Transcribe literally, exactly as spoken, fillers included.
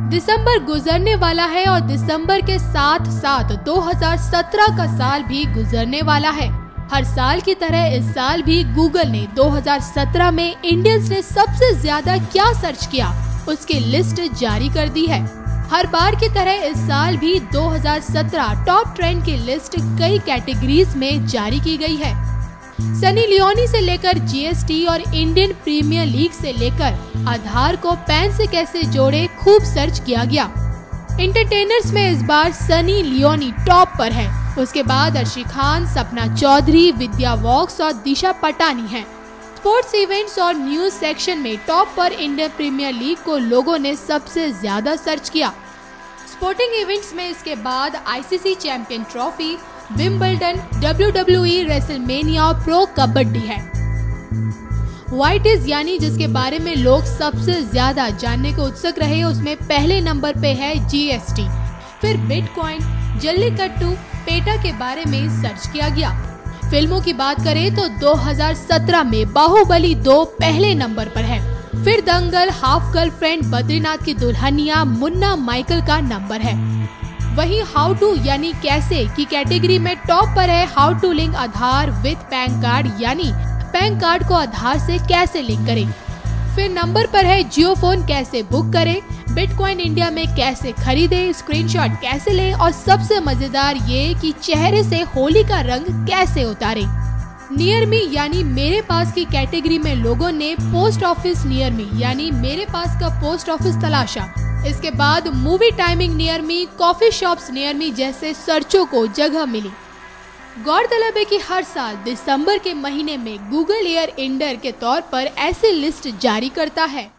दिसंबर गुजरने वाला है और दिसंबर के साथ साथ दो हज़ार सत्रह का साल भी गुजरने वाला है। हर साल की तरह इस साल भी गूगल ने दो हज़ार सत्रह में इंडियंस ने सबसे ज्यादा क्या सर्च किया उसकी लिस्ट जारी कर दी है। हर बार की तरह इस साल भी दो हज़ार सत्रह टॉप ट्रेंड की लिस्ट कई कैटेगरीज में जारी की गई है। सनी लियोनी से लेकर जीएसटी और इंडियन प्रीमियर लीग से लेकर आधार को पैन से कैसे जोड़े खूब सर्च किया गया। एंटरटेनर्स में इस बार सनी लियोनी टॉप पर है, उसके बाद अर्शी खान, सपना चौधरी, विद्या वॉक्स और दिशा पटानी हैं। स्पोर्ट्स इवेंट्स और न्यूज सेक्शन में टॉप पर इंडियन प्रीमियर लीग को लोगों ने सबसे ज्यादा सर्च किया। स्पोर्टिंग इवेंट्स में इसके बाद ICC champion trophy, Wimbledon, WWE, WrestleMania और प्रो कबड्डी है। व्हाइट इज यानी जिसके बारे में लोग सबसे ज्यादा जानने को उत्सुक रहे उसमें पहले नंबर पे है जीएसटी, फिर बिटकॉइन, जल्लीकट्टू, पेटा के बारे में सर्च किया गया। फिल्मों की बात करें तो दो हज़ार सत्रह में बाहुबली दो पहले नंबर पर है, फिर दंगल, half Girlfriend, Badrinath Ki Dulhania, Munna Michael का नंबर है। वहीं हाउ टू यानी कैसे की कैटेगरी में टॉप पर है how to link Aadhaar with PAN card यानी पैन कार्ड को आधार से कैसे लिंक करें। फिर नंबर पर है जियो फोन कैसे बुक करें, बिटकॉइन इंडिया में कैसे खरीदे, स्क्रीनशॉट कैसे लें और सबसे मजेदार ये कि चेहरे से होली का रंग कैसे उतारें। नियर मी यानी मेरे पास की कैटेगरी में लोगों ने पोस्ट ऑफिस नियर मी यानी मेरे पास का पोस्ट ऑफिस तलाशा। इसके बाद movie timing near me, coffee shops near me जैसे सर्चों को जगह मिली। गौरतलब है कि हर साल दिसंबर के महीने में गूगल ईयर इंडर के तौर पर ऐसी लिस्ट जारी करता है।